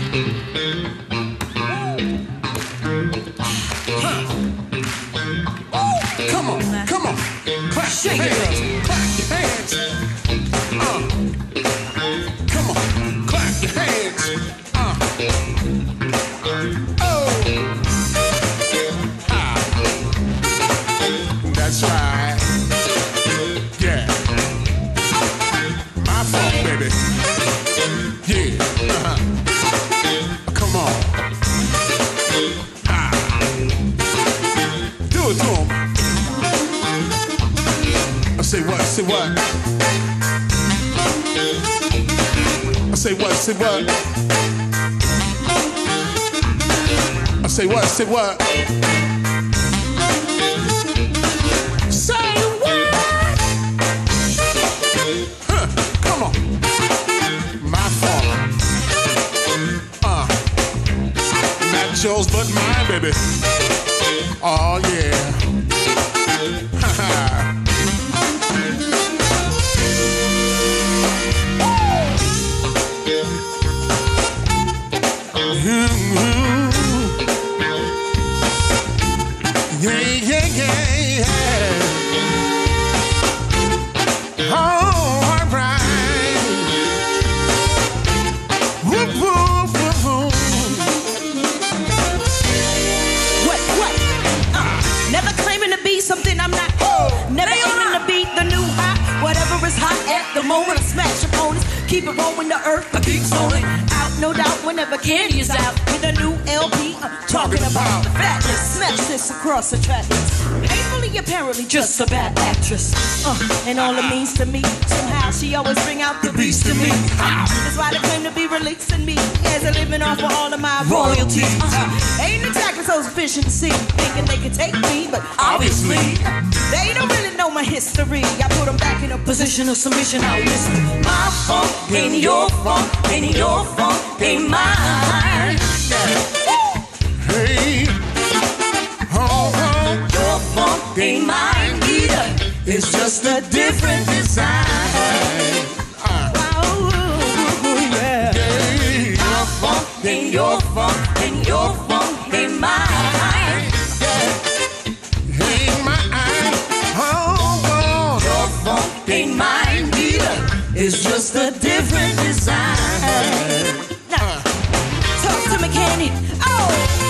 Come on, come on. Clap your hands. Clap your hands. Come on, clap your hands. Oh. That's right. Yeah. My fault, baby. Yeah. Come on. Do it to him. Say what, say what? I say what, say what? I say what, say what? Say what? Huh, come on. My fault. Not yours but mine, baby. Oh yeah. Ha ha. Yeah, yeah, yeah, yeah. Oh, all right. Whoop, whoop, whoop, whoop. What? Never claiming to be something I'm not. Never aiming to be the new hot. Whatever is hot at the moment, I smash opponents. Keep it rolling the earth, I keep rolling. Out, no doubt, whenever candy is out. With a new LP, I'm talking about the fatness. Smash this across the track. Painfully, apparently, just a bad actress. And all it means to me, somehow she always bring out the beast in me. That's why they claim to be releasing me as a living off of all of my royalties. Ain't exactly so sufficient to see, thinking they can take me, but obviously they don't really know my history. I put them back in a position of submission. I'll listen. My fault ain't your fault, ain't your fault, ain't mine. Hey, Your fault ain't mine either. It's just a different design. Yeah. My fault ain't your fault, ain't your fault, ain't mine. ain't mine. Your fault ain't mine either. It's just a different design. Now, talk to me, Candy. Oh!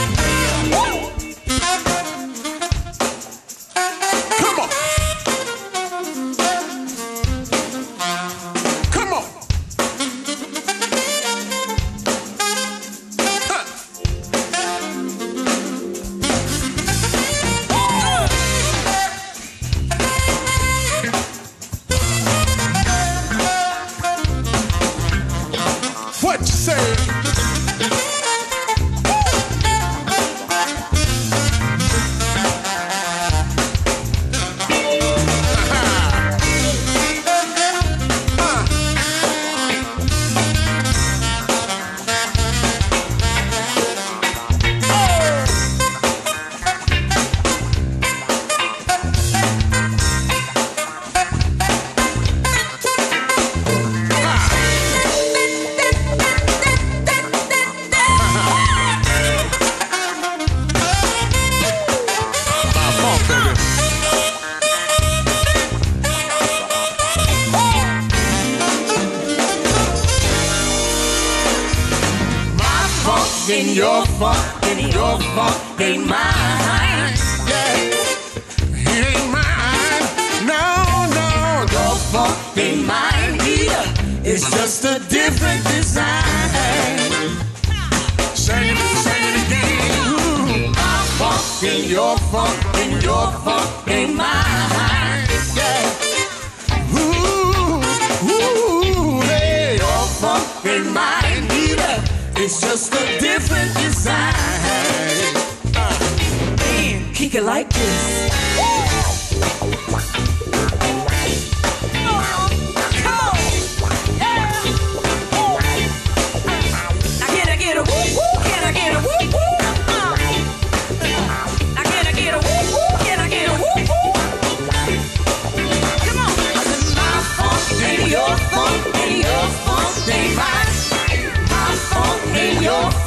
Come on. Come on. Huh. What you say? Ain't your fault, ain't your fault, ain't mine. Yeah, it ain't mine. No, no. Your fault ain't mine either. It's just a different design. Sing it again. My fault ain't your fault, ain't your fault, ain't mine. Yeah. Ooh, hey. Your fault ain't mine either. It's just a different design. Man, kick it like this. Your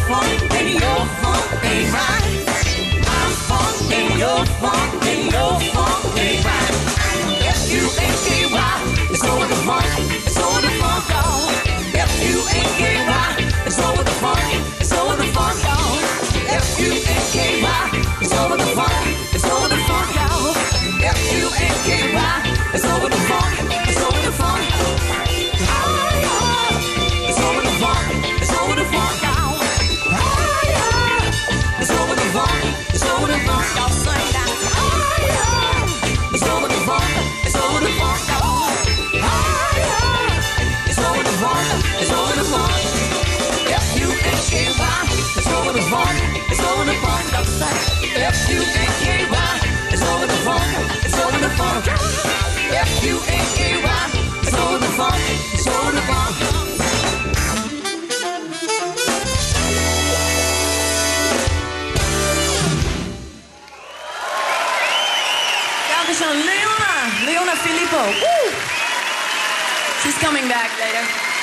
funk and your funk ain't right. My funk and your funk and your funk ain't right. F-U-N-K-Y, it's over the funk, it's over the funk, y'all. F-U-N-K-Y, it's over the funk, it's over the funk, y'all. F-U-N-K-Y, it's over the funk, it's over the funk, y'all. F-U-N-K-Y, it's over the funk, it's over the funk. It's over the funk, it's over the funk, y'all. It's over the funk, it's over the funk, y'all. Sing that. It's over the funk, it's over the funk, y'all. It's over the funk, it's over the funk. F-U-N-K-Y, it's over the funk, it's over the funk, y'all. F-U-N-K-Y, it's over the funk, it's over the funk. F-U-N-K-Y, it's over the funk, it's over the funk. Leona Philippo. Woo! She's coming back later.